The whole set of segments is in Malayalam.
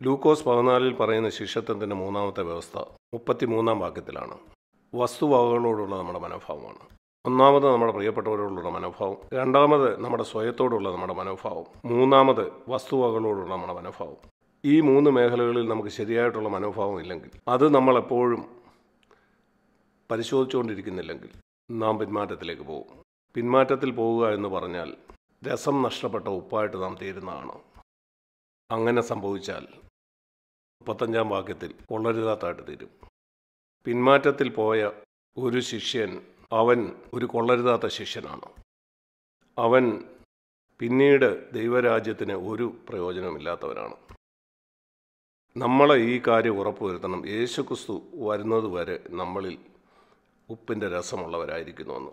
ലൂക്കോസ് 14 പറയുന്ന ശിഷ്യത്വത്തിൻ്റെ മൂന്നാമത്തെ വ്യവസ്ഥ 33-ാം വാക്യത്തിലാണ്. വസ്തുവകകളോടുള്ള നമ്മുടെ മനോഭാവമാണ്. ഒന്നാമത് നമ്മുടെ പ്രിയപ്പെട്ടവരോടുള്ള മനോഭാവം, രണ്ടാമത് നമ്മുടെ സ്വയത്തോടുള്ള നമ്മുടെ മനോഭാവം, മൂന്നാമത് വസ്തുവകകളോടുള്ള നമ്മുടെ മനോഭാവം. ഈ മൂന്ന് മേഖലകളിൽ നമുക്ക് ശരിയായിട്ടുള്ള മനോഭാവം ഇല്ലെങ്കിൽ, അത് നമ്മളെപ്പോഴും പരിശോധിച്ചുകൊണ്ടിരിക്കുന്നില്ലെങ്കിൽ നാം പിന്മാറ്റത്തിലേക്ക് പോകും. പിന്മാറ്റത്തിൽ പോവുക എന്ന് പറഞ്ഞാൽ രസം നഷ്ടപ്പെട്ട ഉപ്പായിട്ട് നാം തീരുന്നതാണ്. അങ്ങനെ സംഭവിച്ചാൽ 35-ാം വാക്യത്തിൽ കൊള്ളരുതാത്തായിട്ട് തീരും. പിന്മാറ്റത്തിൽ പോയ ഒരു ശിഷ്യൻ, അവൻ ഒരു കൊള്ളരുതാത്ത ശിഷ്യനാണ്. അവൻ പിന്നീട് ദൈവരാജ്യത്തിന് ഒരു പ്രയോജനമില്ലാത്തവനാണ്. നമ്മളെ ഈ കാര്യം ഉറപ്പുവരുത്തണം, യേശുക്രിസ്തു വരുന്നത് വരെ നമ്മളിൽ ഉപ്പിൻ്റെ രസമുള്ളവരായിരിക്കുന്നുവെന്ന്.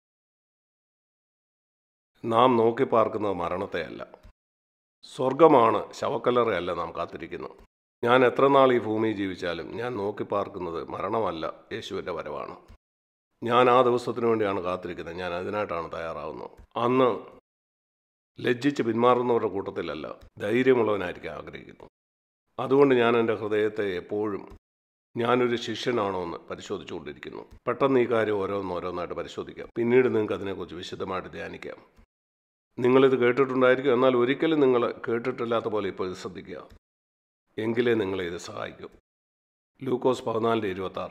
നാം നോക്കി പാർക്കുന്നത് മരണത്തെയല്ല, സ്വർഗമാണ്, ശവക്കല്ലറയല്ല നാം കാത്തിരിക്കുന്നു. ഞാൻ എത്ര നാൾ ഈ ഭൂമിയിൽ ജീവിച്ചാലും ഞാൻ നോക്കി പാർക്കുന്നത് മരണമല്ല, യേശുവിൻ്റെ വരവാണ്. ഞാൻ ആ ദിവസത്തിന് വേണ്ടിയാണ് കാത്തിരിക്കുന്നത്, ഞാൻ അതിനായിട്ടാണ് തയ്യാറാവുന്നത്. അന്ന് ലജ്ജിച്ച് പിന്മാറുന്നവരുടെ കൂട്ടത്തിലല്ല, ധൈര്യമുള്ളവനായിരിക്കാൻ ആഗ്രഹിക്കുന്നു. അതുകൊണ്ട് ഞാൻ എൻ്റെ ഹൃദയത്തെ എപ്പോഴും ഞാനൊരു ശിഷ്യനാണോ എന്ന് പരിശോധിച്ചുകൊണ്ടിരിക്കുന്നു. പെട്ടെന്ന് ഈ കാര്യം ഓരോന്നായിട്ട് പരിശോധിക്കാം. പിന്നീട് നിങ്ങൾക്ക് അതിനെക്കുറിച്ച് വിശദമായിട്ട് ധ്യാനിക്കാം. നിങ്ങളിത് കേട്ടിട്ടുണ്ടായിരിക്കും, എന്നാൽ ഒരിക്കലും നിങ്ങൾ കേട്ടിട്ടില്ലാത്ത പോലെ ഇപ്പോൾ ഇത് ശ്രദ്ധിക്കുക, എങ്കിലേ നിങ്ങളെ ഇത് സഹായിക്കും. ലൂക്കോസ് 14:26.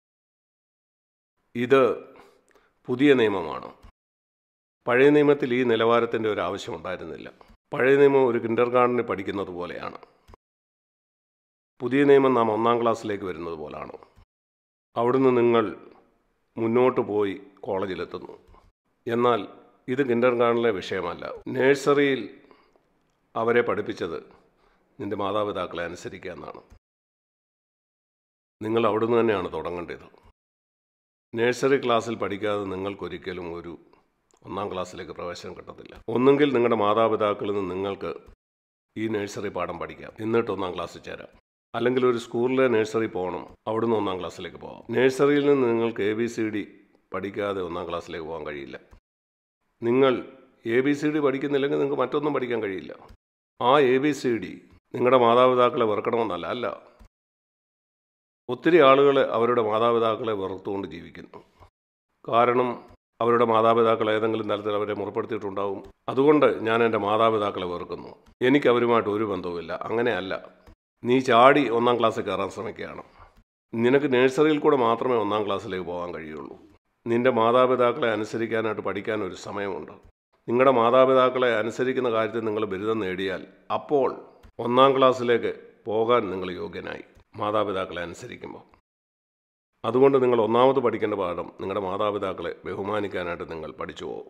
ഇത് പുതിയ നിയമമാണ്. പഴയ നിയമത്തിൽ ഈ നിലവാരത്തിൻ്റെ ഒരു ആവശ്യം ഉണ്ടായിരുന്നില്ല. പഴയ നിയമം ഒരു കിൻഡർഗാർട്ടനിൽ പഠിക്കുന്നത് പോലെയാണ്. പുതിയ നിയമം നാം 1-ാം ക്ലാസ്സിലേക്ക് വരുന്നത് പോലാണ്. അവിടുന്ന് നിങ്ങൾ മുന്നോട്ട് പോയി കോളേജിലെത്തുന്നു. എന്നാൽ ഇത് കിൻഡർഗാർട്ടനിലെ വിഷയമല്ല. നഴ്സറിയിൽ അവരെ പഠിപ്പിച്ചത് നിൻ്റെ മാതാപിതാക്കളെ അനുസരിക്കുക എന്നാണ്. നിങ്ങൾ അവിടുന്ന് തന്നെയാണ് തുടങ്ങേണ്ടത്. നഴ്സറി ക്ലാസ്സിൽ പഠിക്കാതെ നിങ്ങൾക്കൊരിക്കലും ഒരു 1-ാം ക്ലാസ്സിലേക്ക് പ്രവേശനം കിട്ടത്തില്ല. ഒന്നുകിൽ നിങ്ങളുടെ മാതാപിതാക്കളിൽ നിന്ന് നിങ്ങൾക്ക് ഈ നഴ്സറി പാഠം പഠിക്കാം, എന്നിട്ട് 1-ാം ക്ലാസ്സിൽ ചേരാം. അല്ലെങ്കിൽ ഒരു സ്കൂളിലെ നഴ്സറി പോകണം, അവിടുന്ന് 1-ാം ക്ലാസ്സിലേക്ക് പോകാം. നഴ്സറിയിൽ നിന്ന് നിങ്ങൾക്ക് ABCD പഠിക്കാതെ 1-ാം ക്ലാസ്സിലേക്ക് പോകാൻ കഴിയില്ല. നിങ്ങൾ ABCD പഠിക്കുന്നില്ലെങ്കിൽ നിങ്ങൾക്ക് മറ്റൊന്നും പഠിക്കാൻ കഴിയില്ല. ആ ABCD നിങ്ങളുടെ മാതാപിതാക്കളെ വെറുക്കണമെന്നല്ല, അല്ല. ഒത്തിരി ആളുകൾ അവരുടെ മാതാപിതാക്കളെ വെറുത്തുകൊണ്ട് ജീവിക്കുന്നു. കാരണം അവരുടെ മാതാപിതാക്കൾ ഏതെങ്കിലും തരത്തിൽ അവരെ മുറപ്പെടുത്തിയിട്ടുണ്ടാവും. അതുകൊണ്ട് ഞാൻ എൻ്റെ മാതാപിതാക്കളെ വെറുക്കുന്നു, എനിക്ക് അവരുമായിട്ട് ഒരു ബന്ധവുമില്ല. അങ്ങനെയല്ല. നീ ചാടി 1-ാം ക്ലാസ്സിൽ കയറാൻ ശ്രമിക്കുകയാണ്. നിനക്ക് നഴ്സറിയിൽ കൂടെ മാത്രമേ 1-ാം ക്ലാസ്സിലേക്ക് പോകാൻ കഴിയുള്ളൂ. നിൻ്റെ മാതാപിതാക്കളെ അനുസരിക്കാനായിട്ട് പഠിക്കാൻ ഒരു സമയമുണ്ട്. നിങ്ങളുടെ മാതാപിതാക്കളെ അനുസരിക്കുന്ന കാര്യത്തിൽ നിങ്ങൾ ബിരുദം നേടിയാൽ അപ്പോൾ 1-ാം ക്ലാസ്സിലേക്ക് പോകാൻ നിങ്ങൾ യോഗ്യനായി, മാതാപിതാക്കളെ അനുസരിക്കുമ്പോൾ. അതുകൊണ്ട് നിങ്ങൾ ഒന്നാമത് പഠിക്കേണ്ട പാഠം, നിങ്ങളുടെ മാതാപിതാക്കളെ ബഹുമാനിക്കാനായിട്ട് നിങ്ങൾ പഠിച്ചു പോകും.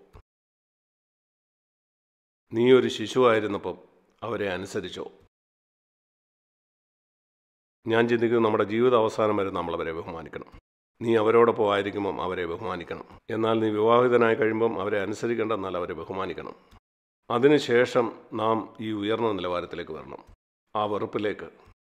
നീ ഒരു ശിശുവായിരുന്നപ്പം അവരെ അനുസരിച്ചോ? ഞാൻ ചിന്തിക്കുന്നു നമ്മുടെ ജീവിത അവസാനം വരെ നമ്മളവരെ ബഹുമാനിക്കണം. നീ അവരോടൊപ്പം ആയിരിക്കുമ്പം അവരെ ബഹുമാനിക്കണം. എന്നാൽ നീ വിവാഹിതനായി കഴിയുമ്പം അവരെ അനുസരിക്കേണ്ട, എന്നാൽ അവരെ ബഹുമാനിക്കണം. അതിനുശേഷം നാം ഈ ഉയർന്ന നിലവാരത്തിലേക്ക് വരണം, ആ വെറുപ്പിലേക്ക്.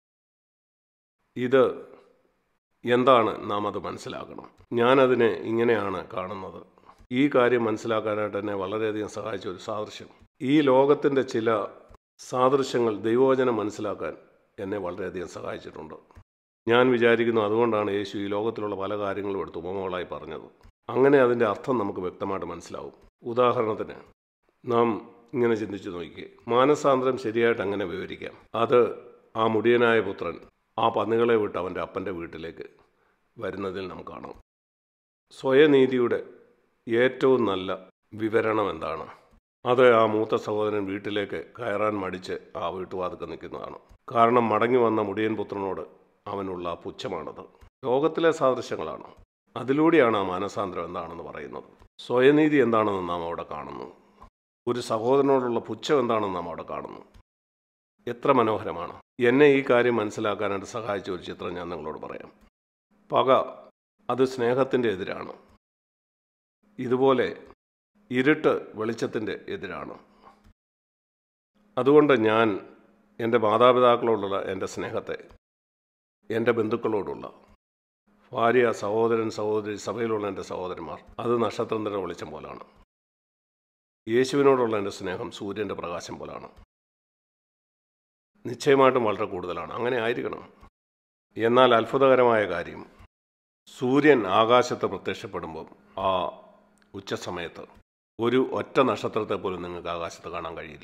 ഇത് എന്താണ് നാം അത് മനസ്സിലാക്കണം. ഞാനതിനെ ഇങ്ങനെയാണ് കാണുന്നത്. ഈ കാര്യം മനസ്സിലാക്കാനായിട്ട് എന്നെ വളരെയധികം സഹായിച്ച ഒരു സാദൃശ്യം, ഈ ലോകത്തിൻ്റെ ചില സാദൃശ്യങ്ങൾ ദൈവവചനം മനസ്സിലാക്കാൻ എന്നെ വളരെയധികം സഹായിച്ചിട്ടുണ്ട്. ഞാൻ വിചാരിക്കുന്നു അതുകൊണ്ടാണ് യേശു ഈ ലോകത്തിലുള്ള പല കാര്യങ്ങളും എടുത്ത് ഉപമകളായി പറഞ്ഞത്. അങ്ങനെ അതിൻ്റെ അർത്ഥം നമുക്ക് വ്യക്തമായിട്ട് മനസ്സിലാവും. ഉദാഹരണത്തിന് നാം ഇങ്ങനെ ചിന്തിച്ചു നോക്കിയേ, മാനസാന്തരം ശരിയായിട്ട് അങ്ങനെ വിവരിക്കാം. അത് ആ മുടിയനായ പുത്രൻ ആ പന്നികളെ വിട്ട് അവൻ്റെ അപ്പൻ്റെ വീട്ടിലേക്ക് വരുന്നതിൽ നാം കാണാം. സ്വയനീതിയുടെ ഏറ്റവും നല്ല വിവരണം എന്താണ്? അത് ആ മൂത്ത സഹോദരൻ വീട്ടിലേക്ക് കയറാൻ മടിച്ച് ആ വീട്ടുവാതിൽക്കൽ നിൽക്കുന്നതാണ്. കാരണം മടങ്ങി വന്ന മുടിയൻ പുത്രനോട് അവനുള്ള പുച്ഛമാണത്. ലോകത്തിലെ സാദൃശ്യങ്ങളാണ്. അതിലൂടെയാണ് ആ മാനസാന്തരം എന്താണെന്ന് പറയുന്നത്. സ്വയനീതി എന്താണെന്ന് നാം അവിടെ കാണുന്നു. ഒരു സഹോദരനോടുള്ള പുച്ഛം എന്താണെന്ന് നാം അവിടെ കാണുന്നു. എത്ര മനോഹരമാണ്. എന്നെ ഈ കാര്യം മനസ്സിലാക്കാനായിട്ട് സഹായിച്ച ഒരു ചിത്രം ഞാൻ നിങ്ങളോട് പറയാം. പക അത് സ്നേഹത്തിൻ്റെ എതിരാണ്. ഇതുപോലെ ഇരുട്ട് വെളിച്ചത്തിൻ്റെ എതിരാണ്. അതുകൊണ്ട് ഞാൻ എൻ്റെ മാതാപിതാക്കളോടുള്ള എൻ്റെ സ്നേഹത്തെ, എൻ്റെ ബന്ധുക്കളോടുള്ള, ഭാര്യ, സഹോദരൻ, സഹോദരി, സഭയിലുള്ള എൻ്റെ സഹോദരന്മാർ, അത് നക്ഷത്രത്തിൻ്റെ വെളിച്ചം പോലാണ്. യേശുവിനോടുള്ള എൻ്റെ സ്നേഹം സൂര്യൻ്റെ പ്രകാശം പോലാണ്. നിശ്ചയമായിട്ടും വളരെ കൂടുതലാണ്. അങ്ങനെ ആയിരിക്കണം. എന്നാൽ അത്ഭുതകരമായ കാര്യം, സൂര്യൻ ആകാശത്ത് പ്രത്യക്ഷപ്പെടുമ്പം ആ ഉച്ചസമയത്ത് ഒരു ഒറ്റ നക്ഷത്രത്തെ പോലും നിങ്ങൾക്ക് ആകാശത്ത് കാണാൻ കഴിയില്ല.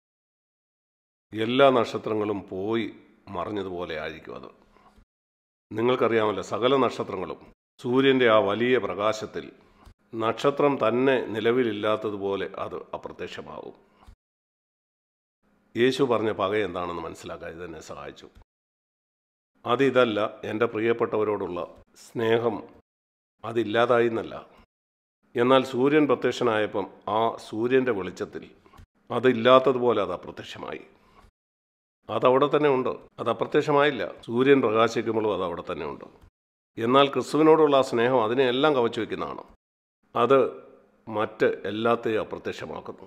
എല്ലാ നക്ഷത്രങ്ങളും പോയി മറിഞ്ഞതുപോലെ ആയിരിക്കും അത്. നിങ്ങൾക്കറിയാമല്ലോ, സകല നക്ഷത്രങ്ങളും സൂര്യൻ്റെ ആ വലിയ പ്രകാശത്തിൽ നക്ഷത്രം തന്നെ നിലവിലില്ലാത്തതുപോലെ അത് അപ്രത്യക്ഷമാവും. യേശു പറഞ്ഞ പക എന്താണെന്ന് മനസ്സിലാക്കാൻ ഇതെന്നെ സഹായിച്ചു. അതിതല്ല, എൻ്റെ പ്രിയപ്പെട്ടവരോടുള്ള സ്നേഹം അതില്ലാതായി എന്നല്ല. എന്നാൽ സൂര്യൻ പ്രത്യക്ഷനായപ്പം ആ സൂര്യൻ്റെ വെളിച്ചത്തിൽ അതില്ലാത്തതുപോലെ അത് അപ്രത്യക്ഷമായി. അതവിടെ തന്നെ ഉണ്ട്, അത് അപ്രത്യക്ഷമായില്ല. സൂര്യൻ പ്രകാശിക്കുമ്പോഴും അത് അവിടെ തന്നെ ഉണ്ട്. എന്നാൽ ക്രിസ്തുവിനോടുള്ള ആ സ്നേഹം അതിനെയെല്ലാം കവച്ചു വയ്ക്കുന്നതാണ്. അത് മറ്റ് എല്ലാത്തെയും അപ്രത്യക്ഷമാക്കുന്നു.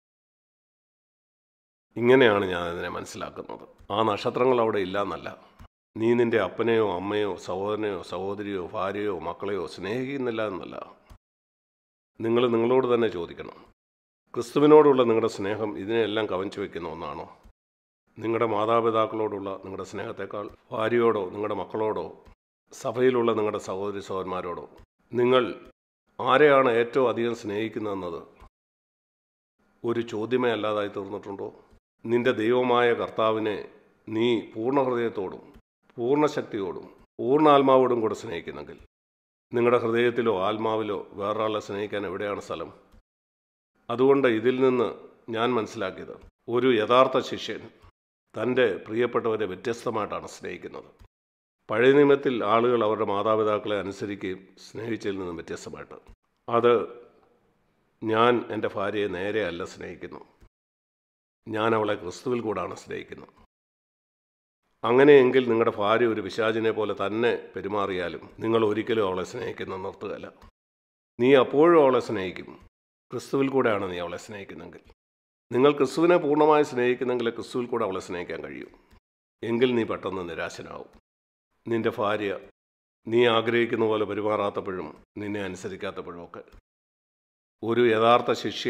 ഇങ്ങനെയാണ് ഞാൻ അതിനെ മനസ്സിലാക്കുന്നത്. ആ നക്ഷത്രങ്ങൾ അവിടെ ഇല്ല എന്നല്ല. നീ നിൻ്റെ അപ്പനെയോ അമ്മയോ സഹോദരനെയോ സഹോദരിയോ ഭാര്യയോ മക്കളെയോ സ്നേഹിക്കുന്നില്ല എന്നല്ല. നിങ്ങൾ നിങ്ങളോട് തന്നെ ചോദിക്കണം, ക്രിസ്തുവിനോടുള്ള നിങ്ങളുടെ സ്നേഹം ഇതിനെല്ലാം കവച്ചു വയ്ക്കുന്ന ഒന്നാണോ? നിങ്ങളുടെ മാതാപിതാക്കളോടുള്ള നിങ്ങളുടെ സ്നേഹത്തെക്കാൾ ഭാര്യയോടോ നിങ്ങളുടെ മക്കളോടോ സഭയിലുള്ള നിങ്ങളുടെ സഹോദരി സഹോദരന്മാരോടോ നിങ്ങൾ ആരെയാണ് ഏറ്റവും അധികം സ്നേഹിക്കുന്നതെന്നത് ഒരു ചോദ്യമേ അല്ലാതായി തീർന്നിട്ടുണ്ടോ? നിന്റെ ദൈവമായ കർത്താവിനെ നീ പൂർണ്ണ ഹൃദയത്തോടും പൂർണ്ണ ശക്തിയോടും പൂർണ്ണ ആത്മാവോടും കൂടെ സ്നേഹിക്കുന്നെങ്കിൽ നിങ്ങളുടെ ഹൃദയത്തിലോ ആത്മാവിലോ വേറൊരാളെ സ്നേഹിക്കാൻ എവിടെയാണ് സ്ഥലം? അതുകൊണ്ട് ഇതിൽ നിന്ന് ഞാൻ മനസ്സിലാക്കിയത്, ഒരു യഥാർത്ഥ ശിഷ്യൻ തൻ്റെ പ്രിയപ്പെട്ടവരെ വ്യത്യസ്തമായിട്ടാണ് സ്നേഹിക്കുന്നത്. പഴയ നിയമത്തിൽ ആളുകൾ അവരുടെ മാതാപിതാക്കളെ അനുസരിക്കുകയും സ്നേഹിച്ചതിൽ നിന്നും വ്യത്യസ്തമായിട്ട്. അത് ഞാൻ എൻ്റെ ഭാര്യയെ നേരെയല്ല സ്നേഹിക്കുന്നു, ഞാൻ അവളെ ക്രിസ്തുവിൽ കൂടാണ് സ്നേഹിക്കുന്നത്. അങ്ങനെയെങ്കിൽ നിങ്ങളുടെ ഭാര്യ ഒരു പിശാചിനെ പോലെ തന്നെ പെരുമാറിയാലും നിങ്ങൾ ഒരിക്കലും അവളെ സ്നേഹിക്കുന്നത് നിർത്തുകയല്ല. നീ അപ്പോഴും അവളെ സ്നേഹിക്കും. ക്രിസ്തുവിൽ കൂടെയാണ് നീ അവളെ സ്നേഹിക്കുന്നെങ്കിൽ. നിങ്ങൾ ക്രിസ്തുവിനെ പൂർണ്ണമായി സ്നേഹിക്കുന്നെങ്കിൽ ക്രിസ്തുവിൽ കൂടെ അവളെ സ്നേഹിക്കാൻ കഴിയും. എങ്കിൽ നീ പെട്ടെന്ന് നിരാശനാവും. നിൻ്റെ ഭാര്യ നീ ആഗ്രഹിക്കുന്ന പോലെ പെരുമാറാത്തപ്പോഴും നിന്നെ അനുസരിക്കാത്തപ്പോഴും ഒക്കെ. ഒരു യഥാർത്ഥ ശിഷ്യ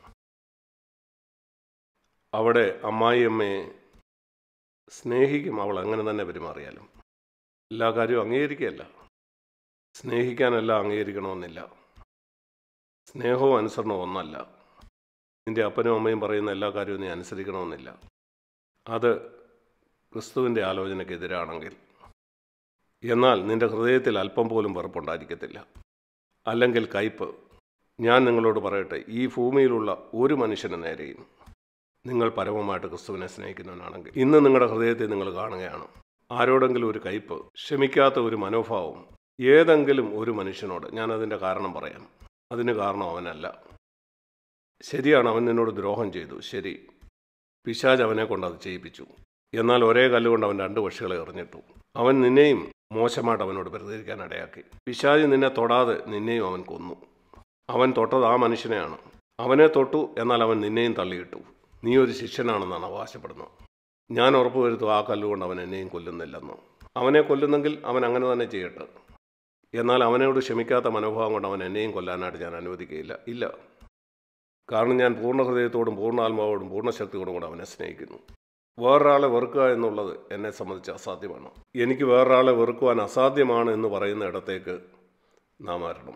അവിടെ അമ്മായിയമ്മയെ സ്നേഹിക്കും. അവൾ അങ്ങനെ തന്നെ പെരുമാറിയാലും എല്ലാ കാര്യവും അംഗീകരിക്കുകയല്ല. സ്നേഹിക്കാനെല്ലാം അംഗീകരിക്കണമെന്നില്ല. സ്നേഹവും അനുസരണവും ഒന്നല്ല. നിൻ്റെ അപ്പനും അമ്മയും പറയുന്ന എല്ലാ കാര്യവും നീ അനുസരിക്കണമെന്നില്ല. അത് ക്രിസ്തുവിൻ്റെ ആലോചനയ്ക്കെതിരാണെങ്കിൽ. എന്നാൽ നിൻ്റെ ഹൃദയത്തിൽ അല്പം പോലും വെറുപ്പുണ്ടായിരിക്കത്തില്ല, അല്ലെങ്കിൽ കയ്പ്. ഞാൻ നിങ്ങളോട് പറയട്ടെ, ഈ ഭൂമിയിലുള്ള ഒരു മനുഷ്യന് നേരെയും നിങ്ങൾ പരമമായിട്ട് ക്രിസ്തുവിനെ സ്നേഹിക്കുന്നവനാണെങ്കിൽ ഇന്ന് നിങ്ങളുടെ ഹൃദയത്തെ നിങ്ങൾ കാണുകയാണ്. ആരോടെങ്കിലും ഒരു കയ്പ്, ക്ഷമിക്കാത്ത ഒരു മനോഭാവം ഏതെങ്കിലും ഒരു മനുഷ്യനോട്, ഞാനതിൻ്റെ കാരണം പറയാം. അതിന് കാരണം അവനല്ല. ശരിയാണ്, അവൻ നിന്നോട് ദ്രോഹം ചെയ്തു, ശരി. പിശാച് അവനെ കൊണ്ട് അത് ചെയ്യിപ്പിച്ചു. എന്നാൽ ഒരേ കല്ലുകൊണ്ട് അവൻ 2 പക്ഷികളെ എറിഞ്ഞിട്ടു. അവൻ നിന്നെയും മോശമായിട്ട് അവനോട് പ്രതികരിക്കാൻ ഇടയാക്കി. പിശാച് നിന്നെ തൊടാതെ നിന്നെയും അവൻ കൊന്നു. അവൻ തൊട്ടത് ആ മനുഷ്യനെയാണ്. അവനെ തൊട്ടു, എന്നാൽ അവൻ നിന്നെയും തള്ളിയിട്ടു. നീ ഒരു ശിഷ്യനാണെന്നാണ് അവകാശപ്പെടുന്നത്. ഞാൻ ഉറപ്പ് വരുത്തും, ആ കല്ലുകൊണ്ട് അവൻ എന്നെയും കൊല്ലുന്നില്ലെന്ന്. അവനെ കൊല്ലുന്നെങ്കിൽ അവൻ അങ്ങനെ തന്നെ ചെയ്യട്ടെ. എന്നാൽ അവനോട് ക്ഷമിക്കാത്ത മനോഭാവം കൊണ്ട് അവൻ എന്നെയും കൊല്ലാനായിട്ട് ഞാൻ അനുവദിക്കുകയില്ല. ഇല്ല, കാരണം ഞാൻ പൂർണ്ണ ഹൃദയത്തോടും പൂർണ്ണ ആത്മാവോടും പൂർണ്ണ ശക്തിയോടും കൂടെ അവനെ സ്നേഹിക്കുന്നു. വേറൊരാളെ വെറുക്കുക എന്നുള്ളത് എന്നെ സംബന്ധിച്ച് അസാധ്യമാണ്. എനിക്ക് വേറൊരാളെ വെറുക്കുവാൻ അസാധ്യമാണ് എന്ന് പറയുന്ന ഇടത്തേക്ക് നാം വരണം.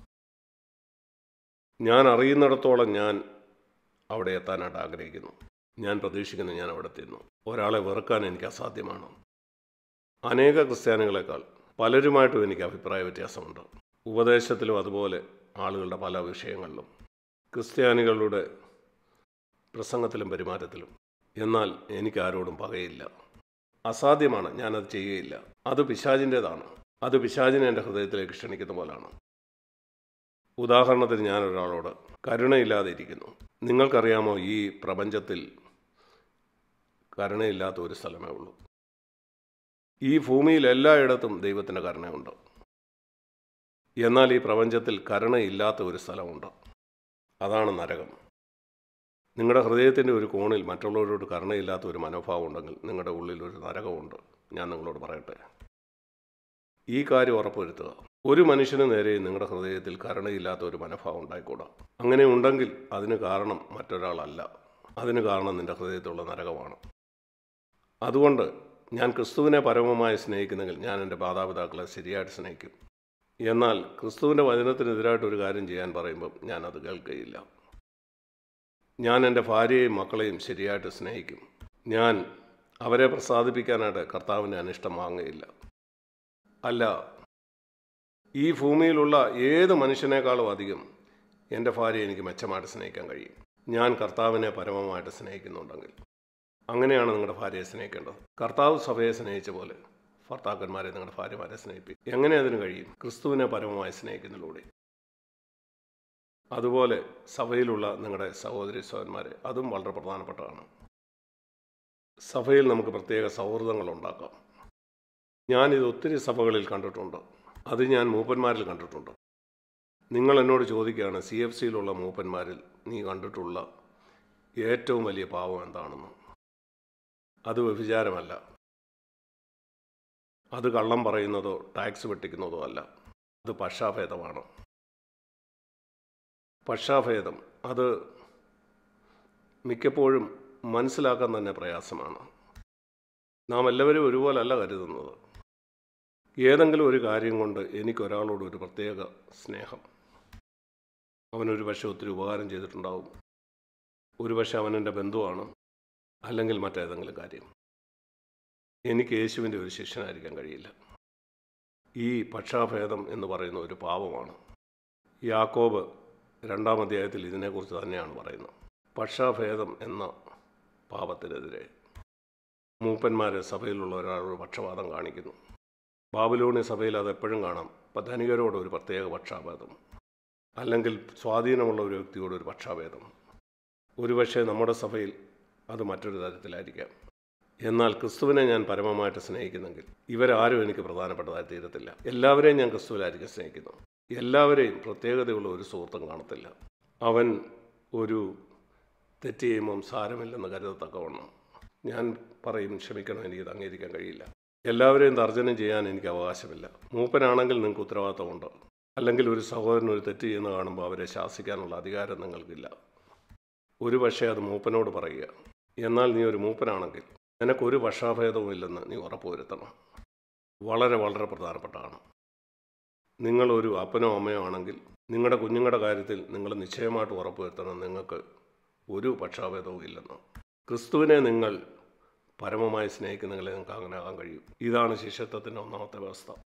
ഞാൻ അറിയുന്നിടത്തോളം ഞാൻ അവിടെ എത്താനായിട്ട് ആഗ്രഹിക്കുന്നു. ഞാൻ പ്രതീക്ഷിക്കുന്നു ഞാൻ അവിടെ എത്തുന്നു. ഒരാളെ വെറുക്കാൻ എനിക്ക് അസാധ്യമാണ്. അനേക ക്രിസ്ത്യാനികളെക്കാൾ പലരുമായിട്ടും എനിക്ക് അഭിപ്രായ വ്യത്യാസമുണ്ട്. ഉപദേശത്തിലും അതുപോലെ ആളുകളുടെ പല വിഷയങ്ങളിലും, ക്രിസ്ത്യാനികളുടെ പ്രസംഗത്തിലും പെരുമാറ്റത്തിലും. എന്നാൽ എനിക്ക് ആരോടും പകയില്ല. അസാധ്യമാണ്, ഞാനത് ചെയ്യുകയില്ല. അത് പിശാചിൻ്റേതാണ്. അത് പിശാചിനെ എൻ്റെ ഹൃദയത്തിലേക്ക് ക്ഷണിക്കുന്ന പോലാണ്. ഉദാഹരണത്തിന്, ഞാനൊരാളോട് കരുണയില്ലാതെ ഇരിക്കുന്നു. നിങ്ങൾക്കറിയാമോ, ഈ പ്രപഞ്ചത്തിൽ കരുണയില്ലാത്ത ഒരു സ്ഥലമേ ഉള്ളൂ. ഈ ഭൂമിയിൽ എല്ലായിടത്തും ദൈവത്തിൻ്റെ കരുണയുണ്ട്. എന്നാൽ ഈ പ്രപഞ്ചത്തിൽ കരുണയില്ലാത്ത ഒരു സ്ഥലമുണ്ട്. അതാണ് നരകം. നിങ്ങളുടെ ഹൃദയത്തിൻ്റെ ഒരു കോണിൽ മറ്റുള്ളവരോട് കരുണയില്ലാത്ത ഒരു മനോഭാവം ഉണ്ടെങ്കിൽ നിങ്ങളുടെ ഉള്ളിൽ ഒരു നരകമുണ്ട്. ഞാൻ നിങ്ങളോട് പറയട്ടെ, ഈ കാര്യം ഉറപ്പുവരുത്തുക. ഒരു മനുഷ്യന് നേരെ നിങ്ങളുടെ ഹൃദയത്തിൽ കരുണയില്ലാത്ത ഒരു മനോഭാവം ഉണ്ടായിക്കൂടാ. അങ്ങനെ ഉണ്ടെങ്കിൽ അതിന് കാരണം മറ്റൊരാളല്ല. അതിന് കാരണം നിൻ്റെ ഹൃദയത്തിലുള്ള നരകമാണ്. അതുകൊണ്ട് ഞാൻ ക്രിസ്തുവിനെ പരമമായി സ്നേഹിക്കുന്നെങ്കിൽ ഞാൻ എൻ്റെ മാതാപിതാക്കളെ ശരിയായിട്ട് സ്നേഹിക്കും. എന്നാൽ ക്രിസ്തുവിൻ്റെ വചനത്തിനെതിരായിട്ട് ഒരു കാര്യം ചെയ്യാൻ പറയുമ്പം ഞാനത് കേൾക്കുകയില്ല. ഞാൻ എൻ്റെ ഭാര്യയെയും മക്കളെയും ശരിയായിട്ട് സ്നേഹിക്കും. ഞാൻ അവരെ പ്രസാദിപ്പിക്കാനായിട്ട് കർത്താവിൻ്റെ അനിഷ്ടം വാങ്ങുകയില്ല. അല്ല, ഈ ഭൂമിയിലുള്ള ഏത് മനുഷ്യനേക്കാളും അധികം എൻ്റെ ഭാര്യയെ എനിക്ക് മെച്ചമായിട്ട് സ്നേഹിക്കാൻ കഴിയും, ഞാൻ കർത്താവിനെ പരമമായിട്ട് സ്നേഹിക്കുന്നുണ്ടെങ്കിൽ. അങ്ങനെയാണ് നിങ്ങളുടെ ഭാര്യയെ സ്നേഹിക്കേണ്ടത്. കർത്താവ് സഭയെ സ്നേഹിച്ച പോലെ ഭർത്താക്കന്മാരെ നിങ്ങളുടെ ഭാര്യമാരെ സ്നേഹിപ്പിക്കും. എങ്ങനെ അതിന് കഴിയും? ക്രിസ്തുവിനെ പരമമായി സ്നേഹിക്കുന്നതിലൂടെ. അതുപോലെ സഭയിലുള്ള നിങ്ങളുടെ സഹോദരി സഹോദരന്മാരെ, അതും വളരെ പ്രധാനപ്പെട്ടതാണ്. സഭയിൽ നമുക്ക് പ്രത്യേക സൗഹൃദങ്ങൾ ഉണ്ടാക്കാം. ഞാനിത് ഒത്തിരി സഭകളിൽ കണ്ടിട്ടുണ്ട്. അത് ഞാൻ മൂപ്പന്മാരിൽ കണ്ടിട്ടുണ്ട്. നിങ്ങൾ എന്നോട് ചോദിക്കുകയാണ്, CFCയിലുള്ള മൂപ്പന്മാരിൽ നീ കണ്ടിട്ടുള്ള ഏറ്റവും വലിയ പാവം എന്താണെന്ന്. അത് വ്യഭിചാരമല്ല, അത് കള്ളം പറയുന്നതോ ടാക്സ് വെട്ടിക്കുന്നതോ അല്ല, അത് പക്ഷാഭേദമാണ്. പക്ഷാഭേദം അത് മിക്കപ്പോഴും മനസ്സിലാക്കാൻ തന്നെ പ്രയാസമാണ്. നാം എല്ലാവരും ഒരുപോലല്ല കരുതുന്നത്. ഏതെങ്കിലും ഒരു കാര്യം കൊണ്ട് എനിക്കൊരാളോട് ഒരു പ്രത്യേക സ്നേഹം, അവനൊരു പക്ഷേ ഒത്തിരി ഉപകാരം ചെയ്തിട്ടുണ്ടാവും, ഒരു പക്ഷേ അവനെൻ്റെ ബന്ധുവാണ്, അല്ലെങ്കിൽ മറ്റേതെങ്കിലും കാര്യം. എനിക്ക് യേശുവിൻ്റെ ഒരു ശിഷ്യനായിരിക്കാൻ കഴിയില്ല. ഈ പക്ഷാഭേദം എന്ന് പറയുന്ന ഒരു പാപമാണ്. യാക്കോബ് 2-ാം അധ്യായത്തിൽ ഇതിനെക്കുറിച്ച് തന്നെയാണ് പറയുന്നത്. പക്ഷാഭേദം എന്ന പാപത്തിനെതിരെ മൂപ്പന്മാർ സഭയിലുള്ള ഒരാളോട് പക്ഷപാതം കാണിക്കുന്നു. ബാബിലോണിയ സഭയിൽ അതെപ്പോഴും കാണാം. ധനികരോട് ഒരു പ്രത്യേക പക്ഷാഭേദം, അല്ലെങ്കിൽ സ്വാധീനമുള്ള ഒരു വ്യക്തിയോട് ഒരു പക്ഷാഭേദം. ഒരുപക്ഷെ നമ്മുടെ സഭയിൽ അത് മറ്റൊരു തരത്തിലായിരിക്കാം. എന്നാൽ ക്രിസ്തുവിനെ ഞാൻ പരമമായിട്ട് സ്നേഹിക്കുന്നെങ്കിൽ ഇവരാരും എനിക്ക് പ്രധാനപ്പെട്ടതായി തീരത്തില്ല. എല്ലാവരെയും ഞാൻ ക്രിസ്തുവിലായിരിക്കും സ്നേഹിക്കുന്നു. എല്ലാവരെയും പ്രത്യേകതയുള്ള ഒരു സുഹൃത്തും കാണത്തില്ല. അവൻ ഒരു തെറ്റ് ചെയ്യുമ്പം സാരമില്ലെന്ന് കരുതത്തക്കവണ്ണം ഞാൻ പറയും, ക്ഷമിക്കണം, എനിക്കിത് അംഗീകരിക്കാൻ കഴിയില്ല. എല്ലാവരെയും തർജ്ജനം ചെയ്യാൻ എനിക്ക് അവകാശമില്ല. മൂപ്പനാണെങ്കിൽ നിങ്ങൾക്ക് ഉത്തരവാദിത്തമുണ്ട്. അല്ലെങ്കിൽ ഒരു സഹോദരൻ ഒരു തെറ്റ് ചെയ്യുന്ന കാണുമ്പോൾ അവരെ ശാസിക്കാനുള്ള അധികാരം നിങ്ങൾക്കില്ല. ഒരു പക്ഷേ അത് മൂപ്പനോട് പറയുക. എന്നാൽ നീ ഒരു മൂപ്പനാണെങ്കിൽ നിനക്കൊരു പക്ഷാഭേദവും ഇല്ലെന്ന് നീ ഉറപ്പുവരുത്തണം. വളരെ വളരെ പ്രധാനപ്പെട്ടതാണ്. നിങ്ങളൊരു അപ്പനോ അമ്മയോ ആണെങ്കിൽ നിങ്ങളുടെ കുഞ്ഞുങ്ങളുടെ കാര്യത്തിൽ നിങ്ങൾ നിശ്ചയമായിട്ട് ഉറപ്പുവരുത്തണം നിങ്ങൾക്ക് ഒരു പക്ഷാഭേദവും ഇല്ലെന്ന്. ക്രിസ്തുവിനെ നിങ്ങൾ പരമമായി സ്നേഹിക്കുന്നെങ്കിൽ നിങ്ങൾക്ക് അങ്ങനെ ആകാൻ കഴിയും. ഇതാണ് ശിഷ്യത്വത്തിൻ്റെ ഒന്നാമത്തെ വ്യവസ്ഥ.